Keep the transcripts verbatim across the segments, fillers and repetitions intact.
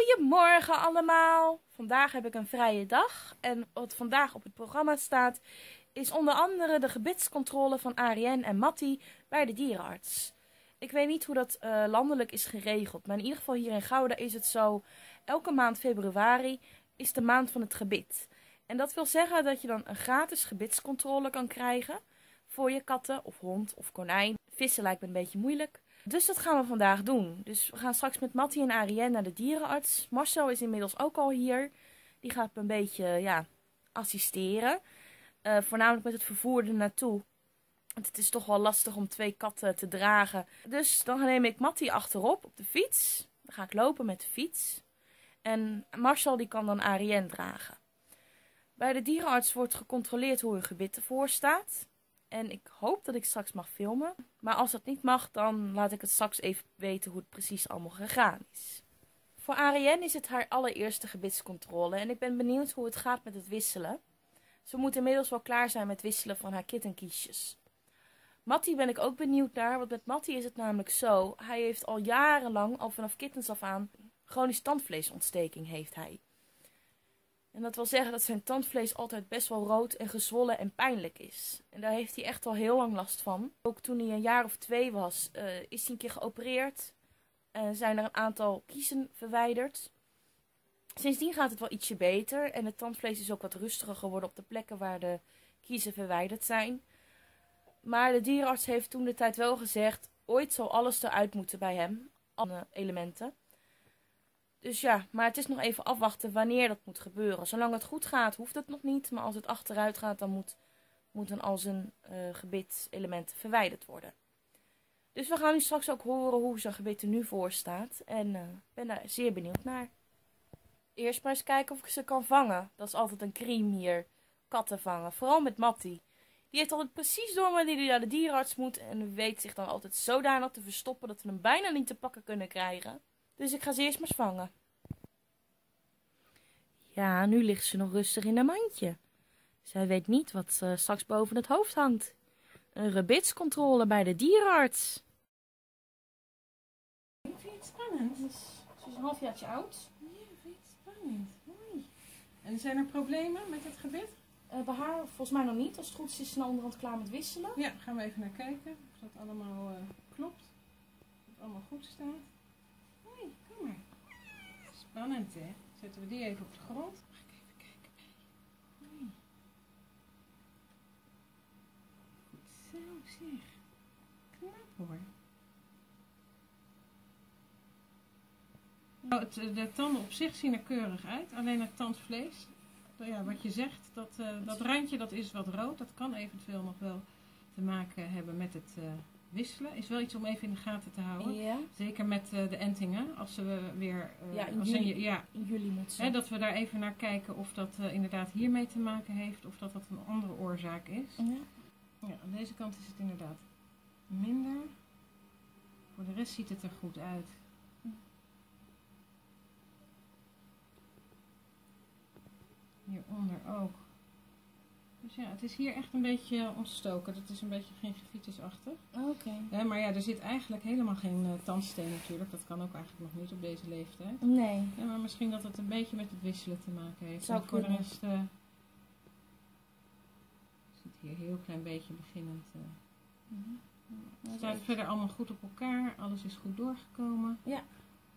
Goedemorgen allemaal! Vandaag heb ik een vrije dag en wat vandaag op het programma staat is onder andere de gebitscontrole van Arienne en Mattie bij de dierenarts. Ik weet niet hoe dat uh, landelijk is geregeld, maar in ieder geval hier in Gouda is het zo, elke maand februari is de maand van het gebit. En dat wil zeggen dat je dan een gratis gebitscontrole kan krijgen voor je katten of hond of konijn. Vissen lijkt me een beetje moeilijk. Dus dat gaan we vandaag doen. Dus we gaan straks met Mattie en Arienne naar de dierenarts. Marcel is inmiddels ook al hier. Die gaat me een beetje ja, assisteren. Uh, voornamelijk met het vervoer er naartoe. Want het is toch wel lastig om twee katten te dragen. Dus dan neem ik Mattie achterop op de fiets. Dan ga ik lopen met de fiets. En Marcel die kan dan Arienne dragen. Bij de dierenarts wordt gecontroleerd hoe hun gebit ervoor staat. En ik hoop dat ik straks mag filmen. Maar als dat niet mag, dan laat ik het straks even weten hoe het precies allemaal gegaan is. Voor Arienne is het haar allereerste gebitscontrole. En ik ben benieuwd hoe het gaat met het wisselen. Ze moet inmiddels wel klaar zijn met wisselen van haar kittenkiesjes. Mattie ben ik ook benieuwd naar. Want met Mattie is het namelijk zo. Hij heeft al jarenlang, al vanaf kittens af aan, chronische tandvleesontsteking heeft hij. En dat wil zeggen dat zijn tandvlees altijd best wel rood en gezwollen en pijnlijk is. En daar heeft hij echt al heel lang last van. Ook toen hij een jaar of twee was, uh, is hij een keer geopereerd. En zijn er een aantal kiezen verwijderd. Sindsdien gaat het wel ietsje beter. En het tandvlees is ook wat rustiger geworden op de plekken waar de kiezen verwijderd zijn. Maar de dierenarts heeft toen de tijd wel gezegd, ooit zal alles eruit moeten bij hem. Alle elementen. Dus ja, maar het is nog even afwachten wanneer dat moet gebeuren. Zolang het goed gaat, hoeft het nog niet. Maar als het achteruit gaat, dan moet, moeten al zijn uh, gebitselementen verwijderd worden. Dus we gaan nu straks ook horen hoe zijn gebit er nu voor staat. En ik uh, ben daar zeer benieuwd naar. Eerst maar eens kijken of ik ze kan vangen. Dat is altijd een crime hier. Katten vangen. Vooral met Mattie. Die heeft altijd precies door wanneer hij naar de dierenarts moet. En weet zich dan altijd zodanig te verstoppen dat we hem bijna niet te pakken kunnen krijgen. Dus ik ga ze eerst maar eens vangen. Ja, nu ligt ze nog rustig in een mandje. Zij weet niet wat uh, straks boven het hoofd hangt. Een gebitscontrole bij de dierenarts. Vind je het spannend? Dus, ze is een halfjaartje oud. Ja, vind je het spannend? Mooi. En zijn er problemen met het gebit? Uh, bij haar volgens mij nog niet. Als het goed is, is ze aan de onderhand klaar met wisselen. Ja, gaan we even naar kijken of dat allemaal uh, klopt. Of het allemaal goed staat. Hoi, kom maar. Spannend, hè? Zetten we die even op de grond. Mag ik even kijken? Hoi. Goed zo, zeg. Knap hoor. Nou, het, de tanden op zich zien er keurig uit. Alleen het tandvlees, ja, wat je zegt, dat, uh, dat randje dat is wat rood. Dat kan eventueel nog wel te maken hebben met het uh, wisselen. Is wel iets om even in de gaten te houden. Ja. Zeker met uh, de entingen. Als ze weer... Uh, ja, in als juli, in, ja, in juli moet ze. Hè, dat we daar even naar kijken of dat uh, inderdaad hiermee te maken heeft. Of dat dat een andere oorzaak is. Ja. Ja, aan deze kant is het inderdaad minder. Voor de rest ziet het er goed uit. Hieronder ook. Dus ja, het is hier echt een beetje ontstoken. Het is een beetje gingivitisachtig. Oké. Okay. Ja, maar ja, er zit eigenlijk helemaal geen uh, tandsteen natuurlijk. Dat kan ook eigenlijk nog niet op deze leeftijd. Nee. Ja, maar misschien dat het een beetje met het wisselen te maken heeft. Zou en voor kunnen. de rest uh, zit hier een heel klein beetje beginnend. Uh, mm-hmm. Het staat verder allemaal goed op elkaar. Alles is goed doorgekomen. Ja.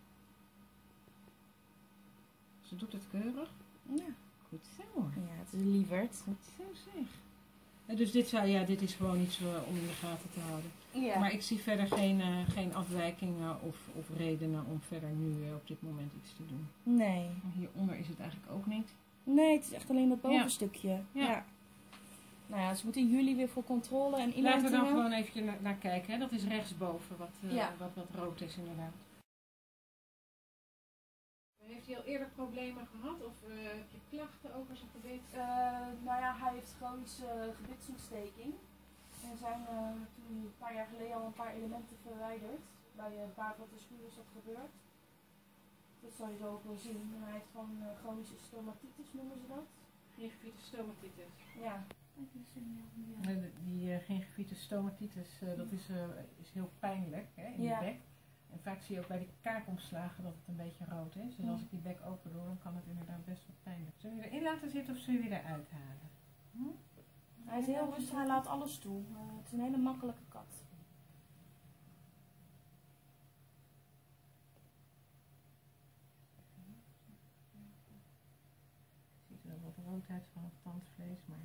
Ze doet het keurig. Ja. Goed zo hoor. Ja, het is lieverd. Goed zo zeg. Ja, dus dit, zou, ja, dit is gewoon iets uh, om in de gaten te houden. Ja. Maar ik zie verder geen, uh, geen afwijkingen of, of redenen om verder nu uh, op dit moment iets te doen. Nee. En hieronder is het eigenlijk ook niet. Nee, het is echt alleen dat bovenstukje. Ja. Ja. Ja. Nou ja, ze moeten in juli weer voor controle en inentingen. Laten we dan gewoon even naar, naar kijken. Hè? Dat is rechtsboven wat, uh, ja. wat, wat rood is inderdaad. Heeft hij al eerder problemen gehad of uh, heb je klachten over zijn gebit? Uh, nou ja, hij heeft chronische uh, gebitsontsteking. En er zijn uh, toen een paar jaar geleden al een paar elementen verwijderd. Bij uh, baarvatschuur is dat gebeurd. Dat zal je zo ook wel zien. En hij heeft gewoon uh, chronische stomatitis, noemen ze dat. Gingivitis stomatitis. Ja. Die uh, gingivitis stomatitis, uh, dat is, uh, is heel pijnlijk hè, in ja. de bek. En vaak zie je ook bij die kaakomslagen dat het een beetje rood is. Dus als ik die bek open doe, dan kan het inderdaad best wel pijnlijk. Zullen we erin laten zitten of zullen we die eruit halen? Hm? Hij is heel rustig, hij laat alles toe. Uh, het is een hele makkelijke kat. Je ziet wel wat roodheid van het tandvlees, maar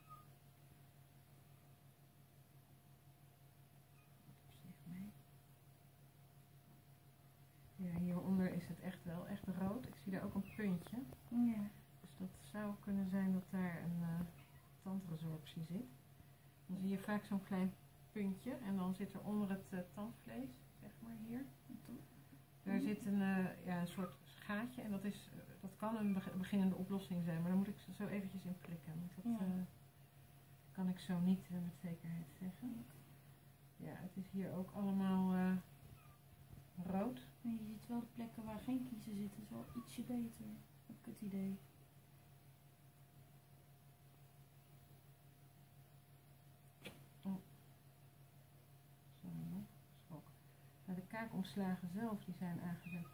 op zich mee. Ja, hieronder is het echt wel echt rood. Ik zie daar ook een puntje. Ja. Dus dat zou kunnen zijn dat daar een uh, tandresorptie zit. Dan zie je vaak zo'n klein puntje en dan zit er onder het uh, tandvlees, zeg maar hier. Daar zit een, uh, ja, een soort gaatje en dat, is, uh, dat kan een beginnende oplossing zijn, maar dan moet ik zo eventjes in prikken. Want dat ja. uh, kan ik zo niet uh, met zekerheid zeggen. Ja, het is hier ook allemaal uh, rood. Nee, je ziet wel de plekken waar geen kiezen zitten, is wel ietsje beter. Heb ik het idee. Maar de kaakomslagen zelf, die zijn eigenlijk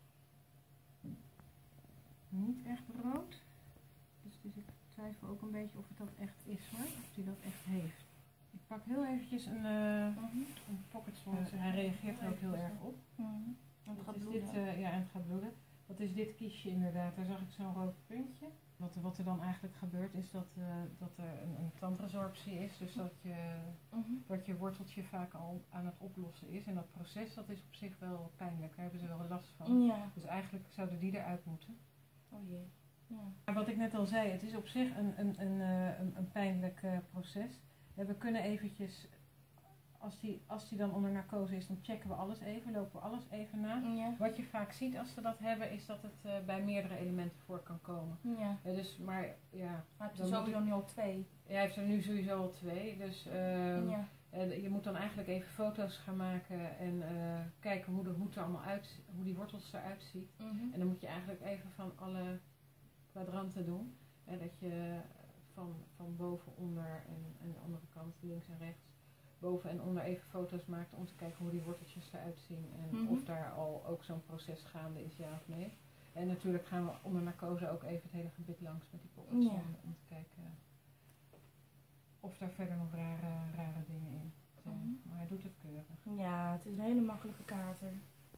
niet echt rood. Dus, dus ik twijfel ook een beetje of het dat echt is hoor, of hij dat echt heeft. Ik pak heel eventjes een, uh, mm-hmm. een pocket sponsor. Hij reageert er ook heel erg op. Mm-hmm. En het gaat is bloeden. Dit, uh, ja, en het gaat bloeden. Dat is dit kiesje inderdaad. Daar zag ik zo'n rood puntje. Wat, wat er dan eigenlijk gebeurt is dat, uh, dat er een, een tandresorptie is. Dus dat je, mm-hmm. dat je worteltje vaak al aan het oplossen is. En dat proces dat is op zich wel pijnlijk. Daar hebben ze wel last van. Ja. Dus eigenlijk zouden die eruit moeten. Oh jee. Ja. Maar wat ik net al zei, het is op zich een, een, een, een, een pijnlijk uh, proces. En we kunnen eventjes, als die, als die dan onder narcose is, dan checken we alles even, lopen we alles even na. Ja. Wat je vaak ziet als we dat hebben, is dat het uh, bij meerdere elementen voor kan komen. Ja. Ja, dus, maar ja. Hij heeft er sowieso ik, nu al twee. Ja, hij heeft er nu sowieso al twee. Dus uh, ja. uh, je moet dan eigenlijk even foto's gaan maken en uh, kijken hoe de hoed er allemaal uit, hoe die wortels eruit ziet. Mm-hmm. En dan moet je eigenlijk even van alle kwadranten doen. En dat je van, van boven, onder en, en de andere kant, links en rechts, boven en onder even foto's maakt om te kijken hoe die worteltjes eruit zien. En mm-hmm. of daar al ook zo'n proces gaande is, ja of nee. En natuurlijk gaan we onder narcose ook even het hele gebit langs met die poppets ja. om, om te kijken of daar verder nog rare, rare dingen in zijn. Mm-hmm. Maar hij doet het keurig. Ja, het is een hele makkelijke kater.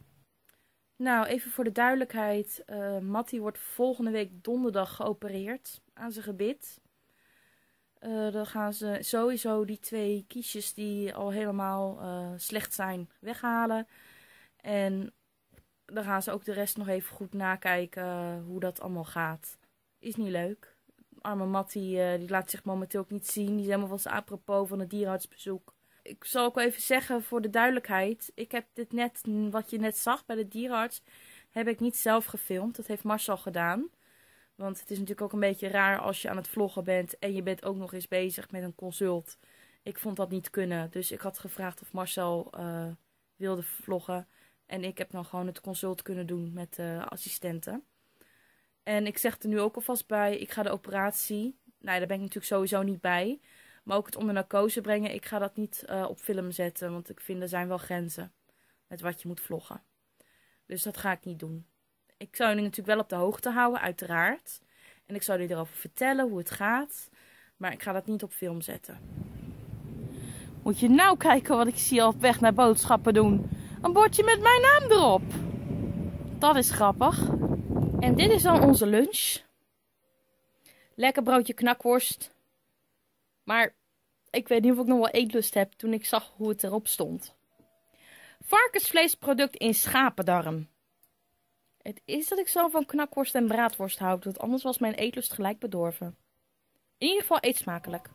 Nou, even voor de duidelijkheid. Uh, Mattie wordt volgende week donderdag geopereerd aan zijn gebit. Uh, dan gaan ze sowieso die twee kiesjes die al helemaal uh, slecht zijn weghalen. En dan gaan ze ook de rest nog even goed nakijken uh, hoe dat allemaal gaat. Is niet leuk. Arme Mattie uh, die laat zich momenteel ook niet zien. Die is helemaal van zijn apropos van het dierenartsbezoek. Ik zal ook wel even zeggen voor de duidelijkheid. Ik heb dit net, wat je net zag bij de dierenarts, heb ik niet zelf gefilmd. Dat heeft Marcel gedaan. Want het is natuurlijk ook een beetje raar als je aan het vloggen bent en je bent ook nog eens bezig met een consult. Ik vond dat niet kunnen. Dus ik had gevraagd of Marcel uh, wilde vloggen. En ik heb dan gewoon het consult kunnen doen met de uh, assistenten. En ik zeg er nu ook alvast bij, ik ga de operatie, nou daar ben ik natuurlijk sowieso niet bij. Maar ook het onder narcose brengen, ik ga dat niet uh, op film zetten. Want ik vind er zijn wel grenzen met wat je moet vloggen. Dus dat ga ik niet doen. Ik zou jullie natuurlijk wel op de hoogte houden, uiteraard. En ik zou jullie erover vertellen hoe het gaat. Maar ik ga dat niet op film zetten. Moet je nou kijken wat ik zie op weg naar boodschappen doen. Een bordje met mijn naam erop. Dat is grappig. En dit is dan onze lunch. Lekker broodje knakworst. Maar ik weet niet of ik nog wel eetlust heb toen ik zag hoe het erop stond. Varkensvleesproduct in schapendarm. Het is dat ik zo van knakworst en braadworst houd, want anders was mijn eetlust gelijk bedorven. In ieder geval eet smakelijk.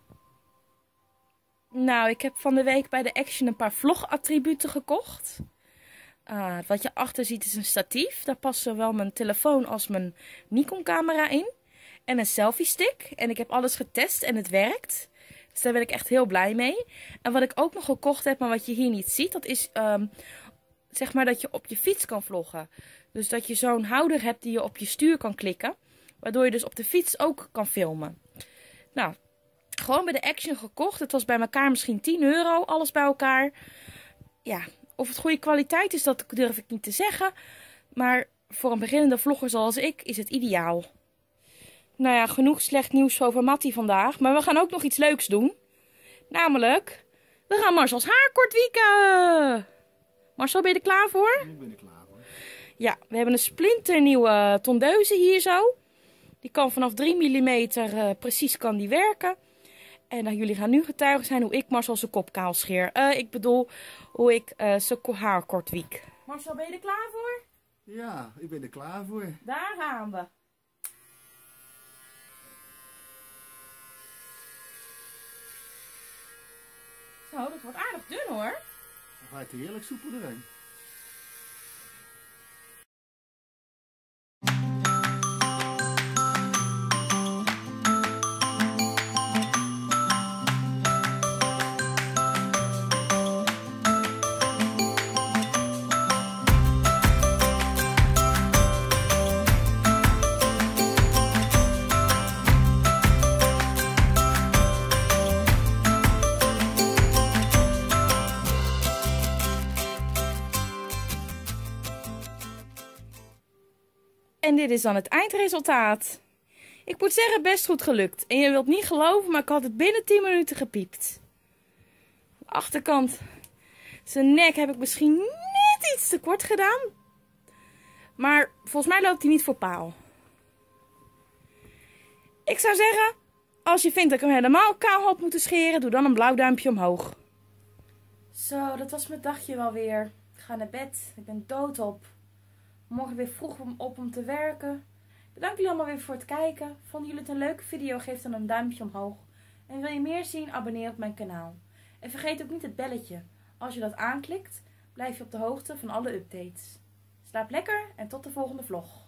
Nou, ik heb van de week bij de Action een paar vlogattributen gekocht. Uh, wat je achter ziet is een statief. Daar passen zowel mijn telefoon als mijn Nikon camera in. En een selfie stick. En ik heb alles getest en het werkt. Dus daar ben ik echt heel blij mee. En wat ik ook nog gekocht heb, maar wat je hier niet ziet, dat is um, zeg maar dat je op je fiets kan vloggen. Dus dat je zo'n houder hebt die je op je stuur kan klikken. Waardoor je dus op de fiets ook kan filmen. Nou, gewoon bij de Action gekocht. Het was bij elkaar misschien tien euro, alles bij elkaar. Ja, Of het goede kwaliteit is, dat durf ik niet te zeggen. Maar voor een beginnende vlogger zoals ik is het ideaal. Nou ja, genoeg slecht nieuws over Mattie vandaag. Maar we gaan ook nog iets leuks doen. Namelijk, we gaan Marcel's haar kort wieken. Marcel, ben je er klaar voor? Ik ben er klaar voor. Ja, we hebben een splinternieuwe tondeuze hier zo. Die kan vanaf drie millimeter uh, precies kan die werken. En uh, jullie gaan nu getuigen zijn hoe ik Marcel zijn kop kaal scheer. Uh, ik bedoel, hoe ik uh, zijn haar kort wiek. Marcel, ben je er klaar voor? Ja, ik ben er klaar voor. Daar gaan we. Zo, dat wordt aardig dun hoor. Dan ga je er heerlijk soepel erin. En dit is dan het eindresultaat. Ik moet zeggen, best goed gelukt. En je wilt niet geloven, maar ik had het binnen tien minuten gepiept. De achterkant, zijn nek heb ik misschien net iets te kort gedaan. Maar volgens mij loopt hij niet voor paal. Ik zou zeggen, als je vindt dat ik hem helemaal kaal had moeten scheren, doe dan een blauw duimpje omhoog. Zo, dat was mijn dagje wel weer. Ik ga naar bed. Ik ben doodop. Morgen weer vroeg op om te werken. Bedankt jullie allemaal weer voor het kijken. Vonden jullie het een leuke video? Geef dan een duimpje omhoog. En wil je meer zien? Abonneer op mijn kanaal. En vergeet ook niet het belletje. Als je dat aanklikt, blijf je op de hoogte van alle updates. Slaap lekker en tot de volgende vlog.